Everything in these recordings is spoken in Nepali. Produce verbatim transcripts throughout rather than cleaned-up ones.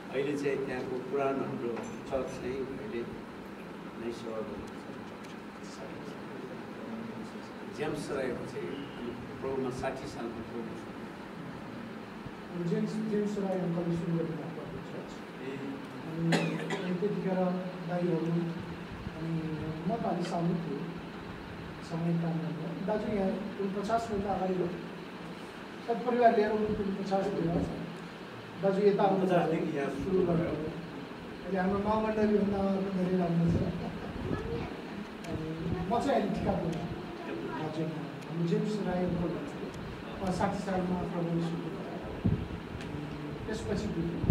अहिले चाहिँ त्यहाँको पुरानो हाम्रो चर्च चाहिँ अहिले नै सेवा गर्नुहुन्छ जेम्स राईको चाहिँ प्रोमा साठी सालको प्रोग्राम जेम्स जेम्स राई अङ्कलले सुरु गर्नुभएको चर्च अनि त्यतिखेर दाईहरू अनि म त अलिक सानो थिएँ समय काम गर्दा दाजु यहाँ उनपचासभन्दा अगाडि हो सब परिवार लिएर उनपचास भयो दाजु यता आउनु सुरु गर्नु अहिले हाम्रो माओमण्डलीभन्दा धेरै राम्रो छ अनि म चाहिँ अहिले ठिका पुग्नु हजुर हाम्रो जेम्स राई अङ्कल भन्छु साठी सालमा प्रोग्राम सुरु गरायो त्यसपछि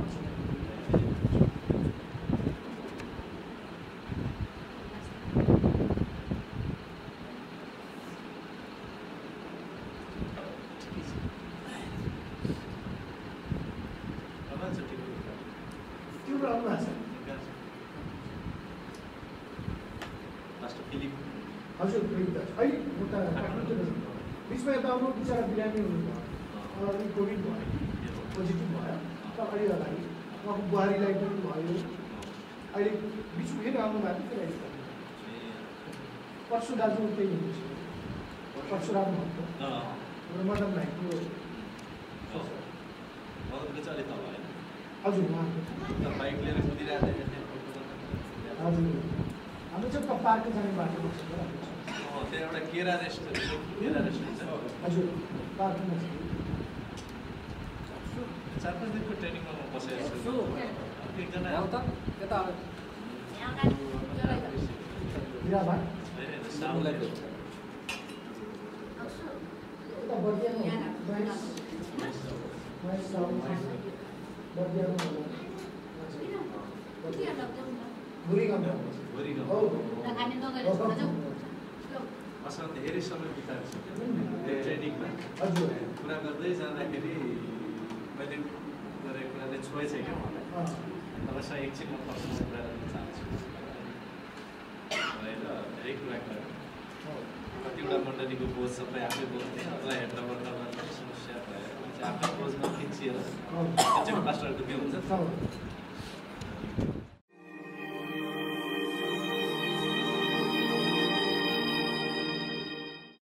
हजुर अहिले म त काठमाडौँ बिचमा यता आउनु बिचरा बिरामी हुनुभयो अलिक कोभिड भयो पोजिटिभ भयो तर अहिले अगाडि उहाँको बुहारीलाई पनि भयो अहिले बिचमा फेरि आउनु भएको थियो फेरि परशु दाजु त्यही हुनुहुन्छ परशुराम भएको मदन भाइको हजुर उहाँको हजुर हाम्रो चाहिँ पार्कको जाने बाटोमा छ त्यहाँ एउटा केरा रेस्टुरेन्ट केरा रेस्टुरेन्ट छ हजुर पार्कमा छ चार पाँच दिनको ट्रेनिङमा म बसेको छु एकजना यता यता असल धेरै समय बिताएको छु ट्रेनिङमा कुरा गर्दै जाँदाखेरि मैले गरेको कुराले छोएछ क्या मलाई तपाईँसँग एकछिन म पर्सनल कुरा गर्न चाहन्छु भनेर धेरै कुरा गरेँ कतिवटा मण्डलीको बोझ सबै आफै बोल्थेँ अथवा हेडबाट गर्ने समस्या भयो आफै बोझमा खिचिएर त्यो चाहिँ पास्टरको के हुन्छ